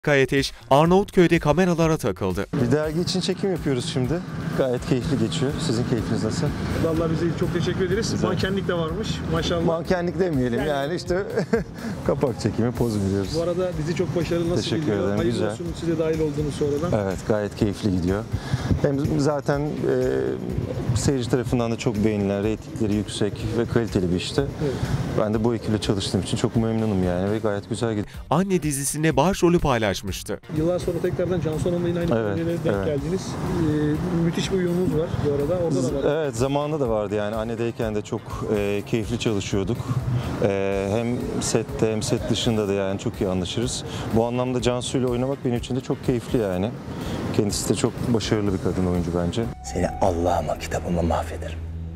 Ateş, Arnavutköy'de kameralara takıldı. Bir dergi için çekim yapıyoruz şimdi. Gayet keyifli geçiyor. Sizin keyfiniz nasıl? Vallahi bize çok teşekkür ederiz. Güzel. Mankenlik de varmış maşallah. Mankenlik demeyelim yani işte kapak çekimi, poz veriyoruz. Bu arada dizi çok başarılı, nasıl Teşekkür gidiyor? ederim, Hayırlı güzel. olsun size dahil olduğunuz sonradan. Evet, gayet keyifli gidiyor. Hem zaten seyirci tarafından da çok beğenilen, reytingleri yüksek ve kaliteli bir işte. Evet. Ben de bu ekiple çalıştığım için çok memnunum yani ve gayet güzel gidiyor. Anne dizisinde başrolü paylaşmıştı. Yıllar sonra tekrardan Cansu Hanım'la yine aynı Evet, projeye denk evet. geldiniz. Müthiş bir uyumunuz var bu arada. Orada da var. Evet, zamanında da vardı yani. Annedeyken de çok keyifli çalışıyorduk. Hem sette hem set dışında da yani çok iyi anlaşırız. Bu anlamda Cansu ile oynamak benim için de çok keyifli yani. Kendisi de çok başarılı bir kadın oyuncu bence. Seni Allah'ıma kitabıma mahvederim.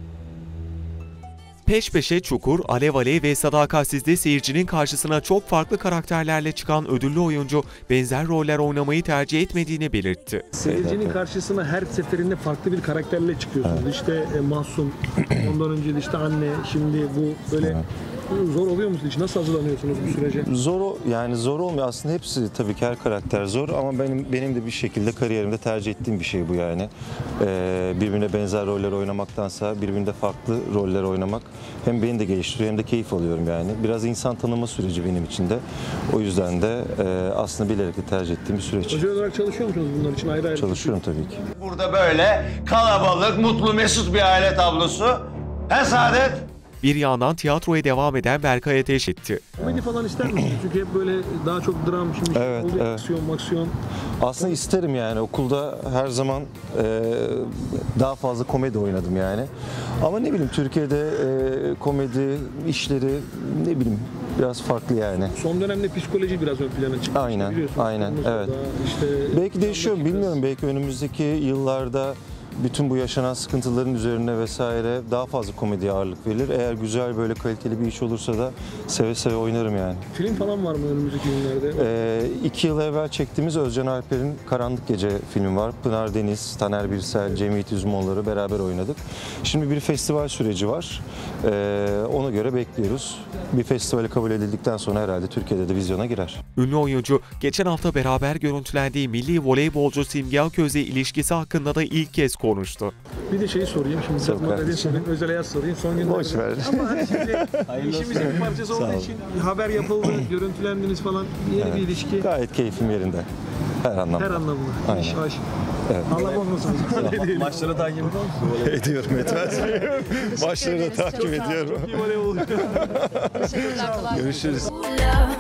Peş peşe Çukur, Alev Alev ve Sadakatsiz'de seyircinin karşısına çok farklı karakterlerle çıkan ödüllü oyuncu benzer roller oynamayı tercih etmediğini belirtti. Seyircinin karşısına her seferinde farklı bir karakterle çıkıyorsunuz. Evet. İşte Mahsun, ondan önce de işte anne, şimdi bu böyle... Evet. Zor oluyor mu hiç? Nasıl hazırlanıyorsunuz bu sürece? Zor olmuyor. Aslında hepsi tabii ki her karakter zor ama benim de bir şekilde kariyerimde tercih ettiğim bir şey bu yani. Birbirine benzer roller oynamaktansa birbirinde farklı roller oynamak hem beni de geliştiriyor hem de keyif alıyorum yani. Biraz insan tanıma süreci benim için de. O yüzden de aslında bilerek de tercih ettiğim bir süreç. Özel olarak çalışıyor musunuz bunlar için ayrı ayrı? Çalışıyorum tabii ki. Burada böyle kalabalık, mutlu, mesut bir aile tablosu. He Saadet? Bir yandan tiyatroya devam eden Berkay Ateş etti. Komedi falan ister misiniz? Çünkü hep böyle daha çok dram, şimdi Evet, oluyor, evet. aksiyon. Aslında isterim yani. Okulda her zaman daha fazla komedi oynadım yani. Ama ne bileyim Türkiye'de komedi işleri ne bileyim biraz farklı yani. Son dönemde psikoloji biraz ön plana çıktı. Aynen, biliyorsunuz. aynen, evet. İşte Belki değişiyor mu bilmiyorum. Belki önümüzdeki yıllarda bütün bu yaşanan sıkıntıların üzerine vesaire daha fazla komediye ağırlık verilir. Eğer güzel böyle kaliteli bir iş olursa da seve seve oynarım yani. Film falan var mı önümüzdeki günlerde? 2 yıl evvel çektiğimiz Özcan Alper'in Karanlık Gece filmi var. Pınar Deniz, Taner Birsel, Cemiyet Üzmoğulları beraber oynadık. Şimdi bir festival süreci var. Ona göre bekliyoruz. Bir festivale kabul edildikten sonra herhalde Türkiye'de de vizyona girer. Ünlü oyuncu geçen hafta beraber görüntülendiği milli voleybolcu Simge Aköz'le ilişkisi hakkında da ilk kez konuştu. Bir de şeyi sorayım şimdi. Sorayım, özel hayat sorayım. Son günlerde. Boş ver. Ama hani şimdi işimizin bir parçası olduğu için haber yapıldı, görüntülendiniz falan. Yeni bir ilişki. Gayet keyfim yerinde. Her anlamda. Her anlamda. Aynen. İş, aşk. Evet. Allah bozmasın. Maçları takip ediyor musun? Ediyorum, etmez miyim? Maçları da takip ediyorum. İyi voleybol. Görüşürüz. Love.